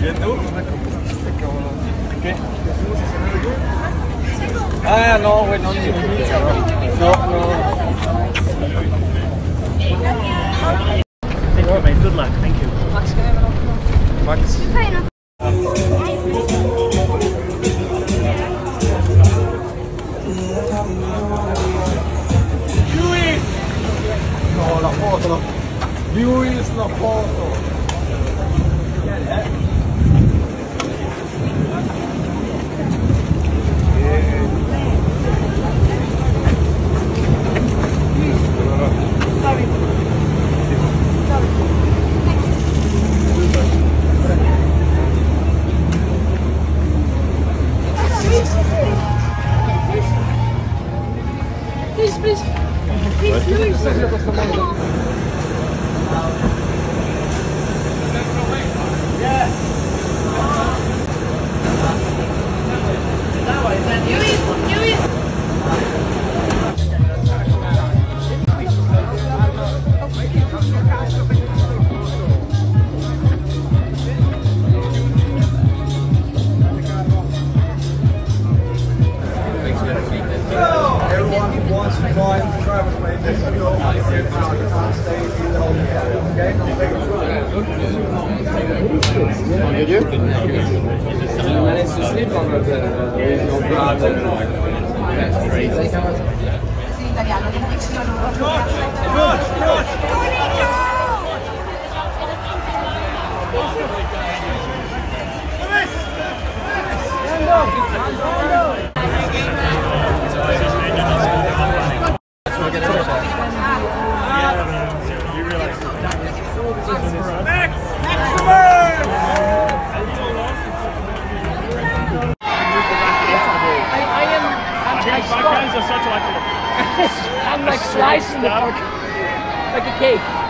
Ah no, güey, no, no. Thank you, mate. Good luck. Thank you. Max. Lewis! No, la foto. Lewis, la foto. Please, Lewis. Everyone wants to join Travis made this video. Did you? You managed to sleep on it. There is no problem. That's crazy. I'm like slicing the fuck like a cake.